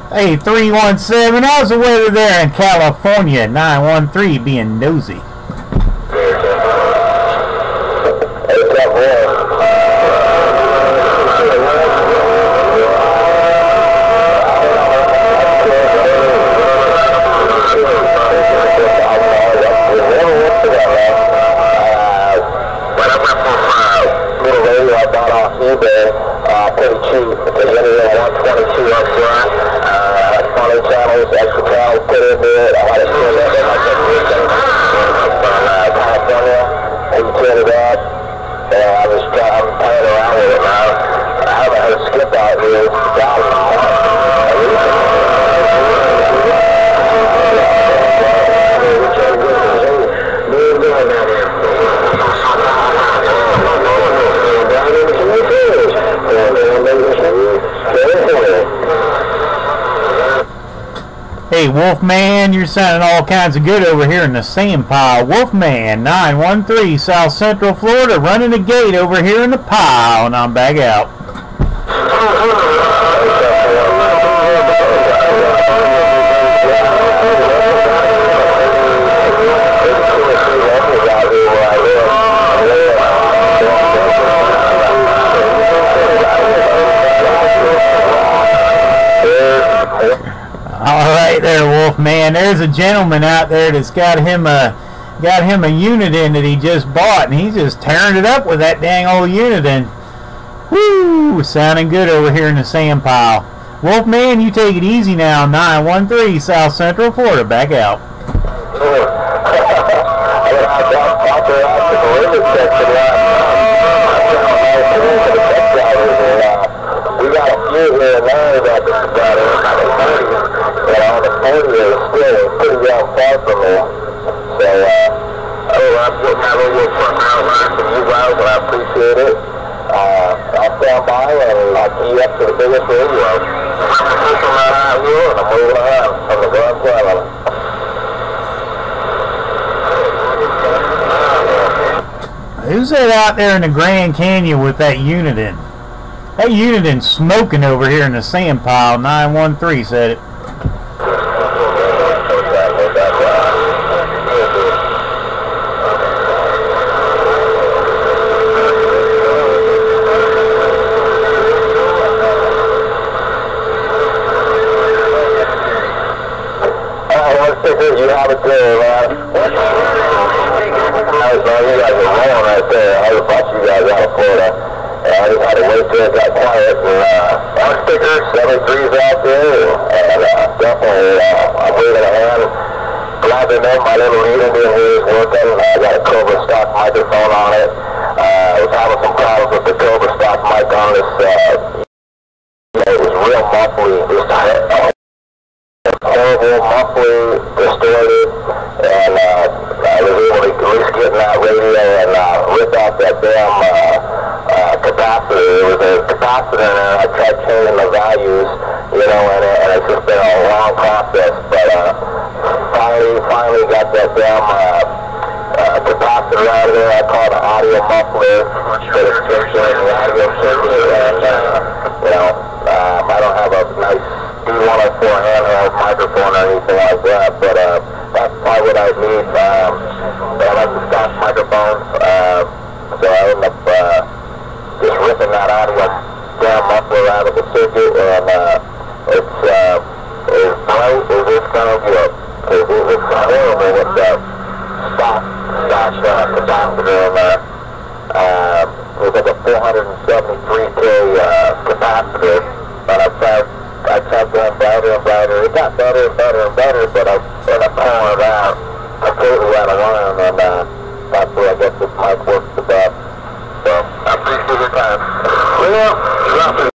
Hey, 317, how's the weather there in California? 913 being nosy. Pretty cheap. There's anywhere 122 up front. Funny channels, extra channels put into it. I had a skip that in my technician from California. He tuned it up. And I'm playing around with it now. I haven't had a skip out here. Hey, Wolfman, you're sounding all kinds of good over here in the sand pile. Wolfman, 913, South Central Florida, running the gate over here in the pile, and I'm back out. All right there, Wolfman. There's a gentleman out there that's got him a Uniden that he just bought, and he's just tearing it up with that dang old Uniden. Woo! Sounding good over here in the sand pile. Wolfman, you take it easy now. 913 South Central Florida. Back out. We got a few here and there that is still pretty well far from me. So, I'm getting that little front round line from you guys, and I appreciate it. I'll stand by and I'll key up to the biggest radio. I'm pushing right out here, and I'm moving around from the Grand Canyon. Who's that out there in the Grand Canyon with that Uniden? That Uniden smoking over here in the sand pile. 913 said it. You have it there, man. You guys are rolling right there. I was watching you guys out of Florida. And I just had to wait till it got quiet. And our stickers, 73's out there. And definitely, I'm waving a hand. Glad to know my little Uniden here is working. I got a Cobra stock microphone on it. I was having some problems with the Cobra stock mic on this. It was real muffly. Horrible, muffly, distorted, and I was able to at least get in that radio and rip out that damn capacitor. There was a capacitor in there, and I tried changing the values, you know, and it's just been a long process, but finally got that damn capacitor out of there. I call it an audio muffler for the station and the audio circuit, and, you know, I don't have a nice D104 handheld microphone or anything like that, but that's probably what I need. I like the stock microphones, so I end up just ripping that audio damn muffler out of the circuit, and it's as bright as it's gonna get, because it was horrible with that stock capacitor in there. It was like a 473K capacitor, and I kept going brighter and brighter. It got better and better and better, but I ended up pulling it out completely out of line, and that's where I guess this mic works the best. So I appreciate your time. Well,